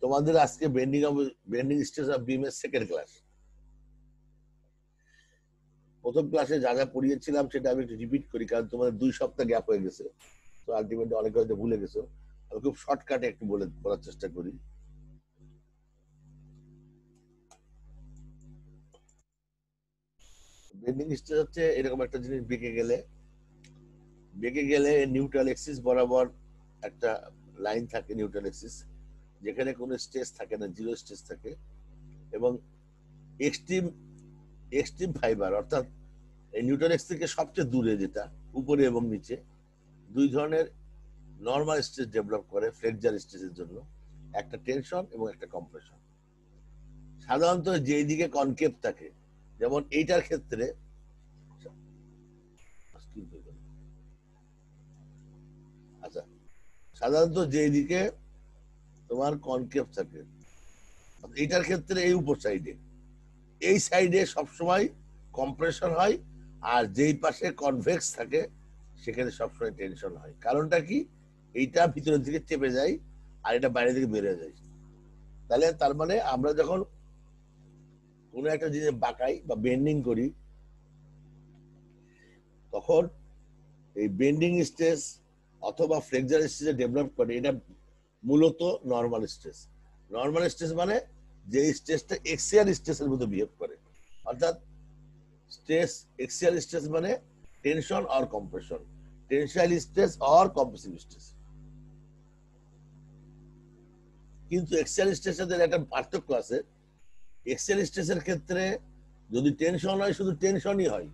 তোমাদের আজকে bending stress of বিম এর সেকেন্ড ক্লাস। প্রথম ক্লাসে যা যা পড়িয়েছিলাম সেটা আমি একটু রিপিট করি, কারণ তোমাদের 2 সপ্তাহ গ্যাপ হয়ে গেছে, তো আলটিমেটলি অনেকে হয়তো ভুলে গেছো। আমি খুব শর্টকাটে একটু বলার চেষ্টা করি। বেন্ডিং স্ট্রেস হচ্ছে এরকম একটা জিনিস, বেঁকে গেলে নিউট্রাল এক্সিস বরাবর একটা লাইন থাকে, নিউট্রাল এক্সিস, যেখানে কোনো স্ট্রেস থাকে না, জিরো স্ট্রেস থাকে। এবং এক্সট্রিম এক্সট্রিম ফাইবার, অর্থাৎ এই নিউট্রাল এক্সিস থেকে সবচেয়ে দূরে, যেটা উপরে এবং নিচে, দুই ধরনের নর্মাল স্ট্রেস ডেভেলপ করে ফ্লেক্সার স্ট্রেসের জন্য, একটা টেনশন এবং একটা কম্প্রেশন। সাধারণত যেই দিকে কনকেভ থাকে, যেমন এইটার ক্ষেত্রে, আচ্ছা, সাধারণত যেই দিকে তোমার কনকেভ থাকে, এইটার ক্ষেত্রে এই উপর সাইডে, এই সাইডে সবসময় কম্প্রেশন হয়, আর যেই পাশে কনভেক্স থাকে সেখানে সবসময় টেনশন হয়। কারণটা কি? এইটা ভিতরের দিকে চেপে যায় আর এটা বাইরে দিকে বেরিয়ে যায়। তাহলে তার মানে আমরা যখন কোনো একটা জিনিস বাঁকাই বা বেন্ডিং করি, তখন এই বেন্ডিং স্ট্রেস অথবা ফ্লেক্সার স্ট্রেস ডেভেলপ করে, এটা মূলত নর্মাল স্ট্রেস। নর্মাল স্ট্রেস মানে যে স্ট্রেসটা এক্সিয়াল স্ট্রেসের মতো বিহেভ করে, অর্থাৎ স্ট্রেস, এক্সিয়াল স্ট্রেস মানে tension or compression, tensile stress or compressive stress. কিন্তু এক্সিয়াল স্ট্রেসের একটা পার্থক্য আছে। এক্সিয়াল স্ট্রেসের ক্ষেত্রে যদি টেনশন হয় শুধু টেনশনই হয়,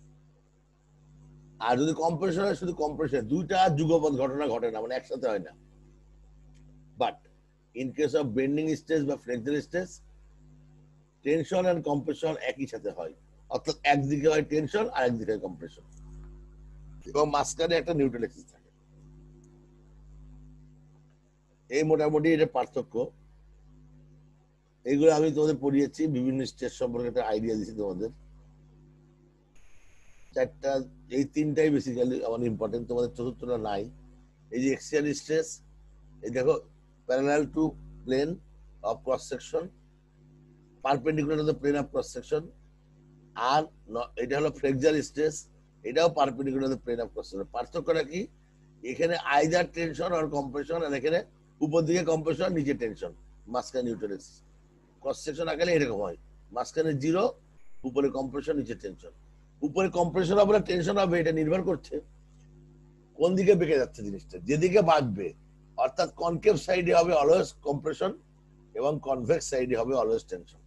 আর যদি কম্প্রেশন হয় শুধু কম্প্রেশন। দুইটা যুগপৎ ঘটনা ঘটে না, মানে একসাথে হয় না। But in case of bending stress বা flexure stress, tension and compression একই সাথে হয়, অর্থাৎ একদিকে হয় টেনশন আর একদিকে হয় কম্প্রেশন, এবং মাঝখানে একটা নিউট্রাল এক্সিস থাকে। এই মোটামুটি এটা পার্থক্য। এইগুলো আমি তোমাদের পড়িয়েছি, বিভিন্ন স্টেজ সম্পর্কে একটা আইডিয়া দিচ্ছি তোমাদের। চারটা, এই তিনটাই বেসিক্যালি আমার ইম্পর্টেন্ট, তোমাদের চতুর্থটা নাই। এই যে এক্সিয়াল স্ট্রেস, এই দেখো, parallel to plane of cross section, perpendicular to the plane of cross section. আর এটা হলো ফ্লেক্সার স্ট্রেস, এটাও perpendicular to the plane of cross section. পার্থক্যটা কি? এখানে আইদার টেনশন আর কম্প্রেশন, আর এখানে উপর দিকে কম্প্রেশন, নিচে টেনশন, মাঝখানে নিউট্রাল এক্সিস। ক্রস সেকশন আঁকালে এরকম হয়, মাঝখানে জিরো, উপরে কম্প্রেশন, নিচে টেনশন। উপরে কম্প্রেশন হবে না টেনশন হবে, এটা নির্ভর করছে কোন দিকে বেঁকে যাচ্ছে জিনিসটা। যেদিকে বাঁকবে, অর্থাৎ কনকেভ সাইডে হবে অলওয়েজ কম্প্রেশন এবং কনভেক্স সাইডে হবে অলওয়েজ টেনশন।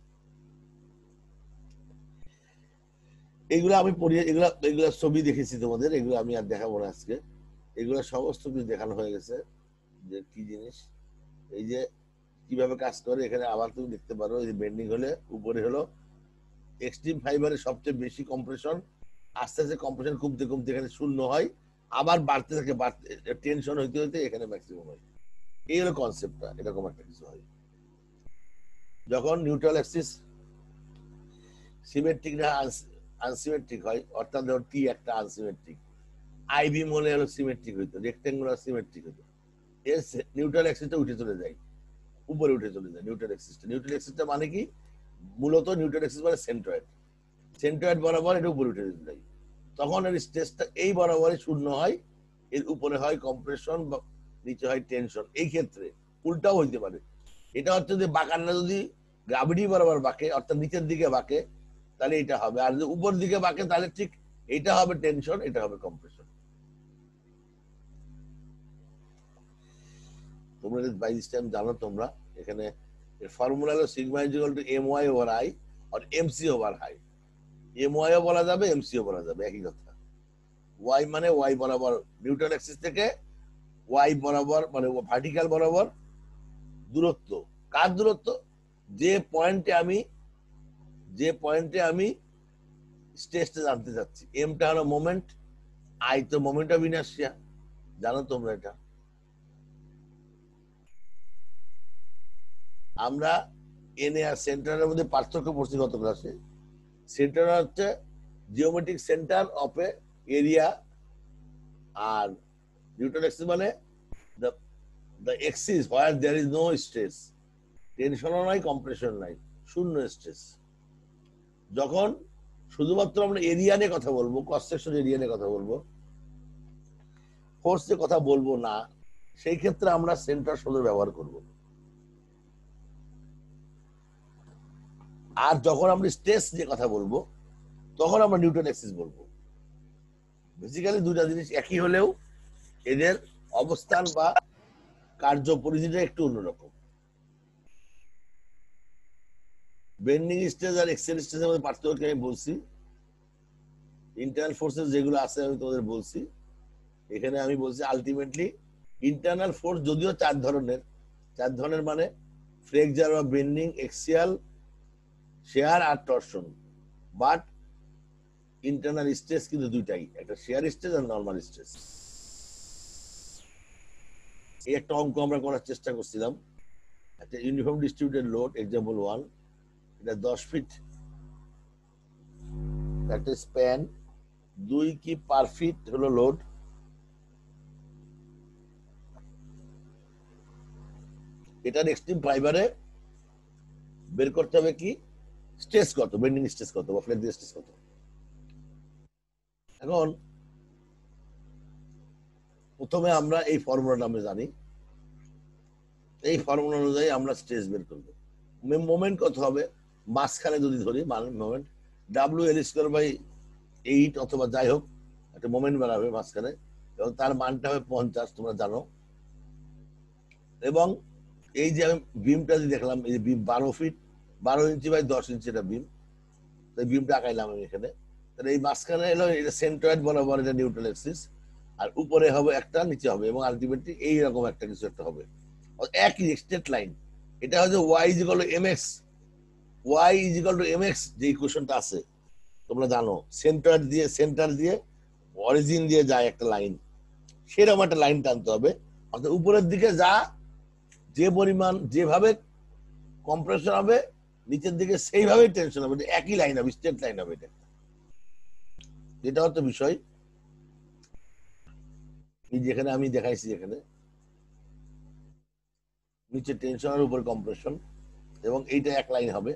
এগুলো আমি পড়িয়ে, এগুলো এগুলো ছবি দেখেছি তোমাদের, এগুলো আমি আর দেখাবো না আজকে। এগুলো সমস্ত কিছু দেখানো হয়ে গেছে যে কি জিনিস, এই যে কিভাবে কাজ করে। এখানে আবার তুমি দেখতে পারো, এই যে বেন্ডিং হলে উপরে হলো এক্সট্রিম ফাইবারে সবচেয়ে বেশি কম্প্রেশন, আস্তে আস্তে কম্প্রেশন কমতে কমতে এখানে শূন্য হয়, আবার বাড়তে থাকে, বাড়তে টেনশন হইতে হইতে এখানে ম্যাক্সিমাম হয়। এই হলো কনসেপ্টটা, এরকম একটা কিছু হয় যখন নিউট্রাল অ্যাক্সিস সিমেট্রিক না আনসিমেট্রিক হয়। অর্থাৎ ধরো টি একটা আনসিমেট্রিক, আইবি মনে হলো সিমেট্রিক হইতো, রেক্টেঙ্গুলার সিমেট্রিক হইতো, এর নিউট্রাল অ্যাক্সিসটা উঠে চলে যায়, উপরে উঠে চলে যায় নিউট্রাল অ্যাক্সিসটা। নিউট্রাল অ্যাক্সিসটা মানে কি? মূলত নিউট্রাল অ্যাক্সিস মানে সেন্ট্রয়েড, সেন্ট্রয়েড বরাবর এটা উপরে উঠে যেতে যায়। তখন এর স্ট্রেসটা এই বরাবরই শূন্য হয়, এর উপরে হয় কম্প্রেশন বা নিচে হয় টেনশন। এই ক্ষেত্রে উল্টাও হইতে পারে। এটা হচ্ছে যে বাঁকান্না যদি গ্রাভিটি বরাবর বাঁকে, অর্থাৎ নিচের দিকে বাঁকে, তাহলে এটা হবে। আর যদি উপর দিকে বাঁকে তাহলে ঠিক এটা হবে টেনশন, এটা হবে কম্প্রেশন। তোমরা বাই দিস টাইম জানো তোমরা, এখানে ফর্মুলা হলো sigma is equal to M Y over I আর এমসি ওভার হাই। এম ওয়াইও বলা যাবে, এমসিও বলা যাবে, একই কথা। ওয়াই মানে ওয়াই বরাবর নিউট্রাল অ্যাক্সিস থেকে ওয়াই বরাবর, মানে ভার্টিক্যাল বরাবর দূরত্ব। কার দূরত্ব? যে পয়েন্টে আমি স্ট্রেসটা জানতে চাচ্ছি। এমটা হলো মোমেন্ট, আই তো মোমেন্ট অফ ইনার্শিয়া, জানো তোমরা এটা। আমরা এন আর সেন্টারের মধ্যে পার্থক্য পড়ছি গত ক্লাসে। সেন্টার হচ্ছে geometric centre of a area, আর নিউট্রাল অ্যাক্সিস মানে the axis where there is no stress, টেনশনও নাই, কম্প্রেশন নাই, শূন্য স্ট্রেস। যখন শুধুমাত্র আমরা এরিয়া নিয়ে কথা বলবো, ক্রস সেকশন এরিয়া নিয়ে কথা বলবো, ফোর্স নিয়ে কথা বলবো না, সেই ক্ষেত্রে আমরা সেন্টার শব্দ ব্যবহার করব। আর যখন আমরা স্ট্রেস নিয়ে কথা বলবো, তখন আমরা নিউটন এক্সিস বলবো। বেসিক্যালি দুটা জিনিস একই হলেও এদের অবস্থান বা কার্য পরিধিটা একটু অন্যরকম। বেন্ডিং স্ট্রেস আর এক্সেল স্ট্রেসের মধ্যে পার্থক্য আমি বলছি। ইন্টারনাল ফোর্সেস যেগুলো আছে আমি তোমাদের বলছি। এখানে আমি বলছি আলটিমেটলি ইন্টারনাল ফোর্স যদিও চার ধরনের মানে ফ্লেক্সার বা বেন্ডিং, এক্সিয়াল, শেয়ার আর টর্শন। বাট ইন্টারনাল স্ট্রেস কিন্তু দুইটাই, একটা শেয়ার স্ট্রেস আর নর্মাল স্ট্রেস। এই একটা অঙ্ক আমরা করার চেষ্টা করছিলাম। একটা ইউনিফর্ম ডিস্ট্রিবিউটেড লোড এক্সাম্পল 1, এটা 10 ফিট, একটা স্প্যান 2 কি পার ফিট হলো লোড। এটার এক্সট্রিম ফাইবারে বের করতে হবে কি স্ট্রেস কত, বেন্ডিং স্ট্রেস কত বা ফ্লেক্সিং স্ট্রেস কত। এখন প্রথমে আমরা এই ফর্মুলাটা আমরা জানি, এই ফর্মুলা অনুযায়ী আমরা স্ট্রেস বের করব। মোমেন্ট কত হবে, মাঝখানে যদি ধরি মোমেন্ট WL²/8 অথবা যাই হোক একটা মোমেন্ট বেরাবে মাঝখানে, এবং তার মানটা হবে 50, তোমরা জানো। এবং এই যে আমি বিমটা যে দেখলাম, এই যে বিম 12 ফিট 12 ইঞ্চি বাই 10 ইঞ্চি এটা বিম, তাই বিমটা আঁকাইলাম আমি এখানে। তাহলে এই মাঝখানে এলো এটা সেন্ট্রয়েড বরাবর, এটা নিউট্রাল অ্যাক্সিস, আর উপরে হবে একটা, নিচে হবে, এবং আলটিমেটলি এইরকম একটা কিছু একটা হবে, একই স্ট্রেট লাইন। এটা হচ্ছে y = mx যে ইকুয়েশনটা আছে তোমরা জানো, সেন্টার দিয়ে অরিজিন দিয়ে যায় একটা লাইন, সেরকম একটা লাইন টানতে হবে। অর্থাৎ উপরের দিকে যা যে পরিমাণ যেভাবে কম্প্রেশন হবে, নিচের দিকে সেইভাবে টেনশন হবে, একই লাইন হবে, স্ট্রেট লাইন হবে। এটা হচ্ছে বিষয়। যেখানে আমি দেখাইছি, এখানে নিচে টেনশন আর উপর কম্প্রেশন, এবং এইটা এক লাইন হবে।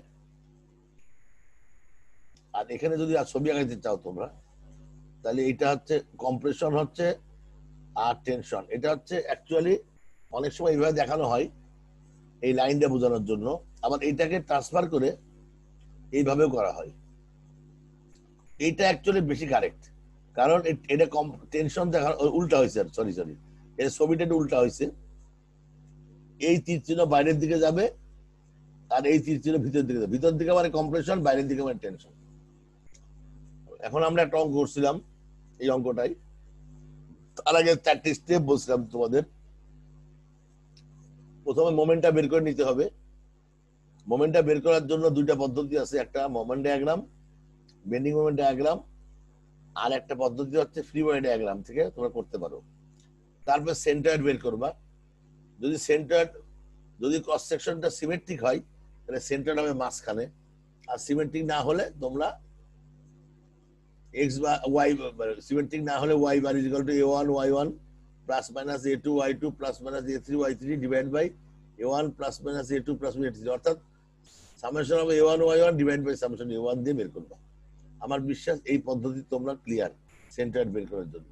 আর এখানে যদি ছবি আঁকাইতে চাও তোমরা, তাহলে এটা হচ্ছে কম্প্রেশন হচ্ছে আর টেনশন, এটা হচ্ছে অ্যাকচুয়ালি অনেক সময় এইভাবে দেখানো হয় এই লাইনটা বোঝানোর জন্য, আবার এইটাকে ট্রান্সফার করে এইভাবেও করা হয়। এইটা অ্যাকচুয়ালি বেশি কারেক্ট, কারণ এটা টেনশন দেখা উল্টা হয়েছে, সরি এর ছবিটা একটু উল্টা হয়েছে। এই তীর চিহ্ন বাইরের দিকে যাবে, আর এই তীর চিহ্ন ভিতর দিকে যাবে, ভিতর দিকে মানে কম্প্রেশন, বাইরের দিকে মানে টেনশন। এখন আমরা একটা অঙ্ক করছিলাম, এই অঙ্কটাই তার আগে 4টি স্টেপ বলছিলাম তোমাদের। প্রথমে মোমেন্টটা বের করে নিতে হবে। মোমেন্টটা বের করার জন্য দুইটা পদ্ধতি আছে, একটা moment diagram, bending moment diagram, আর একটা পদ্ধতি হচ্ছে ফ্রি বডি ডায়াগ্রাম থেকে তোমরা করতে পারো। তারপর সেন্টার বের করবা। যদি ক্রস সেকশনটা সিমেট্রিক হয়, তাহলে সেন্টার হবে মাঝখানে, আর সিমেট্রিক না হলে তোমরা এক্স বা ওয়াই, সিমেট্রিক না হলে y = a1 y1 ± a2 y2 ± a3 y3 divide by a1 ± a2 ± a3, অর্থাৎ সামেশন হবে a1 y1 divide by summation a1 দিয়ে বের করবা। আমার বিশ্বাস এই পদ্ধতি তোমরা ক্লিয়ার সেন্টার বের করার জন্য।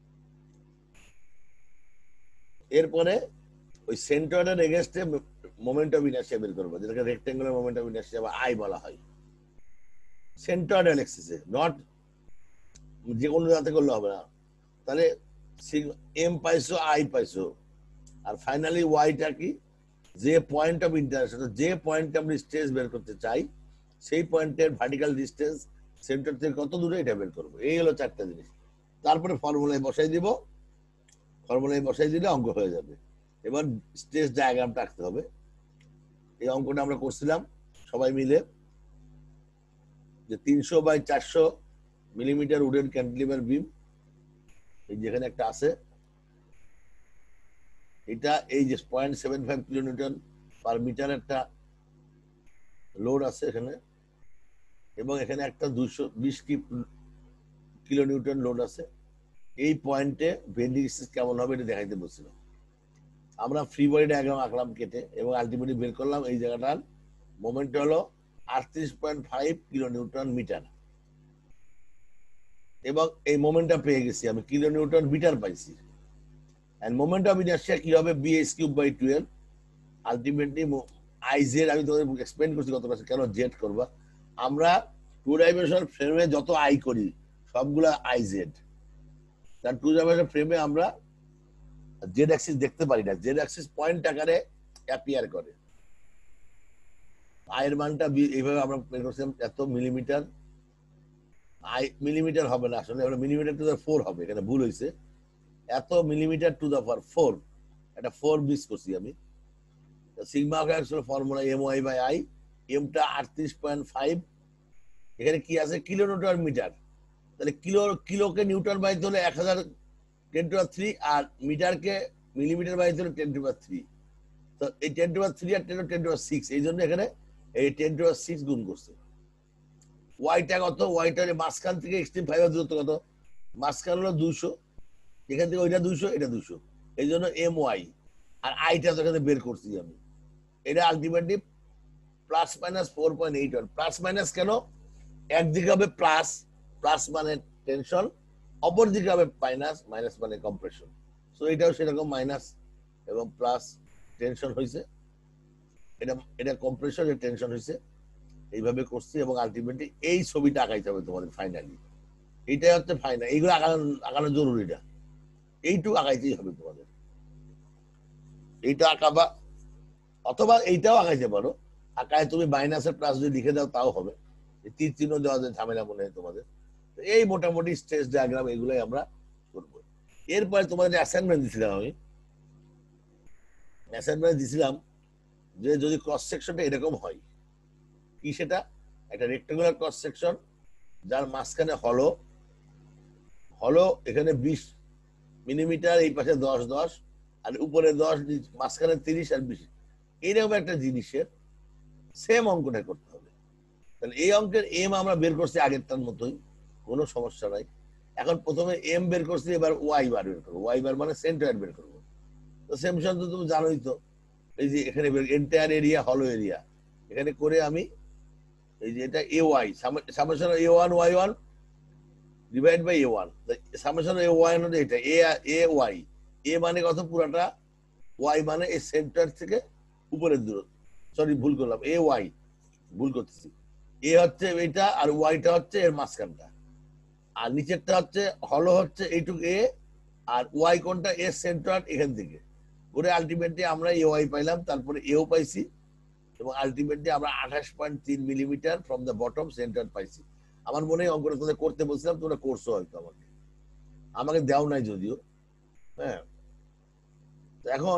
এরপরে ওই সেন্টারের এগেইনস্টে মোমেন্ট অফ ইনার্শিয়া বের করবা, যেটাকে রেক্ট্যাঙ্গুলার মোমেন্ট অফ ইনার্শিয়া বা আই বলা হয়। সেন্টার অ্যাক্সিসে, নট যে কোনো জায়গাতে করলে হবে না। তাহলে এম পাইছো, আই পাইছো, আর ফাইনালি ওয়াইটা কি, যে পয়েন্ট অফ ইন্টারেস্ট, যে পয়েন্টে আমরা স্ট্রেস বের করতে চাই, সেই পয়েন্টের ভার্টিক্যাল ডিস্টেন্স সেন্টার থেকে কত দূরে, এটা বের করবো। এই হলো 4টা জিনিস। তারপরে ফর্মুলায় বসাই দিলে অঙ্ক হয়ে যাবে। এবার স্ট্রেস ডায়াগ্রামটা আঁকতে হবে। এই অঙ্কটা আমরা করছিলাম সবাই মিলে, যে 300/400 মিলিমিটার উডেন ক্যান্টিলিভার বিম, এই যেখানে একটা আছে, এটা এই যে 0.75 কিলোনিউটন পার মিটার একটা লোড আছে এখানে, এবং এখানে একটা 220 কিলোনিউটন লোড আছে। এই পয়েন্টে বেন্ডিং স্ট্রেস কেমন হবে এটা দেখাইতে বলছিলাম। আমরা ফ্রি বডি ডায়াগ্রাম আঁকলাম কেটে এবং আলটিমেটলি বের করলাম এই জায়গাটার মোমেন্ট হলো 38.5 কিলো নিউটন মিটার এবং এই মোমেন্টটা পেয়ে গেছি আমি কিলো নিউটন মিটার পাইছি এন্ড মোমেন্ট অফ ইনার্শিয়া কি হবে bs cube by 12 ultimately IZ আমি তোমাদের এক্সপ্লেইন করছি কত কাছে কেন জেড করবা আমরা টু ডাইমেনশনাল ফ্রেমে যত আই করি সবগুলা আইজেড তার টু ডাইমেনশনাল ফ্রেমে আমরা জেড অ্যাক্সিস দেখতে পারি না জেড অ্যাক্সিস পয়েন্ট আকারে অ্যাপিয়ার করে আয়ের মানটা এইভাবে আমরা বের করছিলাম এত মিলিমিটার আই মিলিমিটার হবে না আসলে মিলিমিটার টু দ্য 4 হবে এখানে ভুল হয়েছে এত মিলিমিটার টু দ্য পাওয়ার 4 এটা 4 মিস করছি আমি সিগমা আসলে ফর্মুলা এমওয়াই বাই আই এমটা 38.5 এখানে কি আছে কিলো নিউটন মিটার তাহলে কিলোকে নিউটন বাই হলে 1000 10⁻³ আর মিটারকে মিলিমিটার বাই হলে 10⁻³ তো এই 10⁻³ আর 10⁻6 এই জন্য এখানে এই 10⁻6 গুণ করছে ওয়াইটা কত ওয়াইটার মাঝখান থেকে এক্সট্রিম ফাইবার দূরত্ব কত মাঝখান হলো 200 এখান থেকে ওইটা 200 এটা 200 এই জন্য এম ওয়াই আর আইটা তো এখানে বের করছি আমি এটা ultimately plus minus 4.81 plus minus কেন একদিকে হবে প্লাস প্লাস মানে টেনশন অপর দিকে হবে মাইনাস মাইনাস মানে কম্প্রেশন সো এটাও সেরকম মাইনাস এবং প্লাস টেনশন হয়েছে এটা এটা কম্প্রেশন এর টেনশন হয়েছে এইভাবে করছি এবং আলটিমেটলি এই ছবিটা আঁকাইতে হবে তোমাদের ফাইনালি এইটাই হচ্ছে ফাইনাল এইগুলো আঁকানো জরুরি না এইটুকু আঁকাইতেই হবে তোমাদের এইটা আঁকাবা অথবা এইটাও আঁকাইতে পারো আঁকায় তুমি মাইনাসের প্লাস যদি লিখে দাও তাও হবে তীর চিহ্ন দেওয়া যায় ঝামেলা মনে হয় তোমাদের এই মোটামুটি স্ট্রেস ডায়াগ্রাম এগুলোই আমরা করবো এরপরে তোমাদের অ্যাসাইনমেন্ট দিছিলাম আমি অ্যাসাইনমেন্ট দিছিলাম যে যদি ক্রস সেকশনটা এরকম হয় কি সেটা একটা রেক্টাঙ্গুলার ক্রস সেকশন যার মাঝখানে হলো হলো এখানে 20 মিলিমিটার এই পাশে 10 আর উপরে 10 মাঝখানে 30 আর 20 এইরকম একটা জিনিসের সেম অঙ্কটা করতে হবে তাহলে এই অঙ্কের এম আমরা বের করছি আগেরটার মতোই কোনো সমস্যা নাই এখন প্রথমে এম বের করছি এবার ওয়াই বার বের করবো ওয়াই বার মানে সেন্টার বের করবো তো সেম শব্দ তুমি জানোই তো এই যে এখানে এন্টায়ার এরিয়া হলো এরিয়া এখানে করে আমি এই যে এটা A Y summation A one Y one divide by A one summation A Y হলো এটা এ ওয়াই এ মানে কত পুরাটা ওয়াই মানে এই সেন্টার থেকে উপরের দূরত্ব সরি ভুল করলাম এ ওয়াই ভুল করতেছি এ হচ্ছে এটা আর ওয়াইটা হচ্ছে এর মাঝখানটা আর নিচেরটা হচ্ছে হলো হচ্ছে এইটুকু এ আর ওয়াই কোনটা এ সেন্টার এখান থেকে করে আলটিমেটলি আমরা এ ওয়াই পাইলাম তারপরে এও পাইছি এবং আলটিমেটলি আমরা 28.3 millimetre from the bottom centre পাইছি আমার মনে হয় অঙ্কটা তোদের করতে বলছিলাম তোমরা করছো হয়তো আমাকে দেও নাই যদিও হ্যাঁ এখন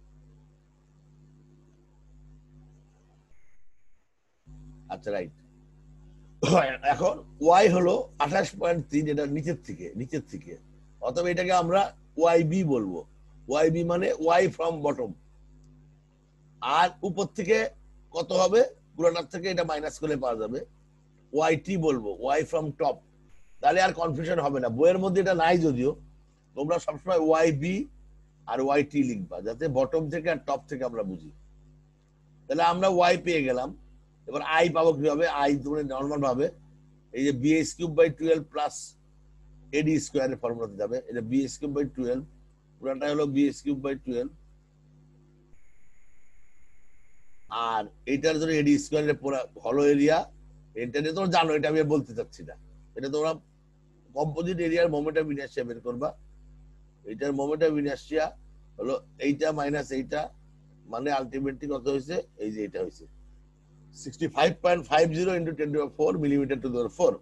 আচ্ছা রাইট এখন ওয়াই হলো 28.3 এটা নিচের থেকে অথবা এটাকে আমরা ওয়াই বি বলবো ওয়াই বি মানে ওয়াই ফ্রম বটম আর উপর থেকে কত হবে পুরোটার থেকে এটা মাইনাস করে পাওয়া যাবে ওয়াই টি বলবো ওয়াই ফ্রম টপ তাহলে আর কনফিউশন হবে না বইয়ের মধ্যে এটা নাই যদিও তোমরা সবসময় ওয়াই বি আর ওয়াই টি লিখবা যাতে বটম থেকে আর টপ থেকে আমরা বুঝি তাহলে আমরা ওয়াই পেয়ে গেলাম এবার আই পাবো কিভাবে আই তোমরা নর্মাল ভাবে এই যে BS cube by 12 plus AD স্কোয়ারের ফর্মুলাতে যাবে এটা বিএস কিউব বাই 12 পুরাটা হলো বিএস কিউব বাই 12 আর এইটার জন্য এডি স্কোয়ারের পুরো হলো এরিয়া এটা নিয়ে তোমরা জানো এটা আমি বলতে চাচ্ছি না এটা তোমরা কম্পোজিট এরিয়ার মোমেন্ট অফ ইনার্শিয়া বের করবা এইটার মোমেন্ট অফ ইনার্শিয়া হলো এইটা মাইনাস এইটা মানে আলটিমেটলি কত হয়েছে এই যে এটা হয়েছে 65.50 into 10⁴ মিলিমিটার টু the 4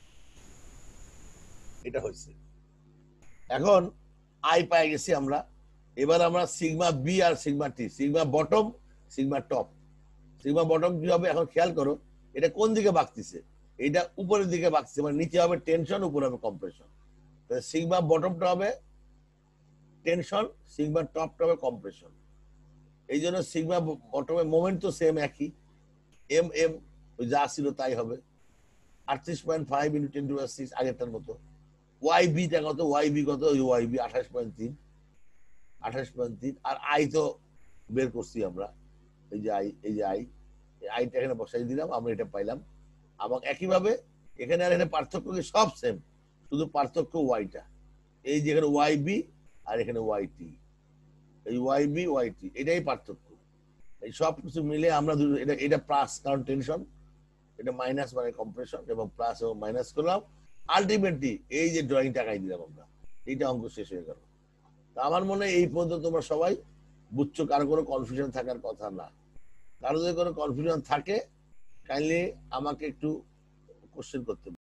এটা হয়েছে এখন আই পাই গেছি আমরা এবার আমরা সিগমা বি আর sigma T sigma bottom sigma top sigma bottom কি হবে এখন খেয়াল করো এটা কোন দিকে বাঁকতেছে এটা উপরের দিকে বাঁকছে মানে নিচে হবে টেনশন উপরে হবে কম্প্রেশন সিগমা বটমটা হবে টেনশন সিগমা টপটা হবে কম্প্রেশন এই জন্য সিগমা বটমের মোমেন্ট তো সেম একই এম এম যা ছিল তাই হবে 38.5 into 10⁶ আগেরটার মতো ওয়াই বিটা কত ওয়াই বি কত ওয়াই বি 28.3 28.3 আর আই তো বের করছি আমরা, এই যে আই, এই যে আই, আইটা এখানে বসাই দিলাম, আমরা এটা পাইলাম। আবার একইভাবে এখানে আর এখানে পার্থক্য কি, সব সেম, শুধু পার্থক্য ওয়াইটা, এই যে এখানে ওয়াই বি আর এখানে ওয়াই টি, এই ওয়াই বি ওয়াই টি, এটাই পার্থক্য। এই সব কিছু মিলে আমরা এটা এটা প্লাস, কারণ টেনশন, এটা মাইনাস মানে কম্প্রেশন, এবং প্লাস এবং মাইনাস করলাম, আলটিমেটলি এই যে ড্রয়িং টাকাই দিলাম আমরা, এইটা অঙ্ক শেষ হয়ে গেল। আমার মনে হয় এই পর্যন্ত তোমরা সবাই বুঝছো, কারো কোনো কনফিউশন থাকার কথা না। কারো যদি কোনো কনফিউশন থাকে, কাইন্ডলি আমাকে একটু কোশ্চেন করতে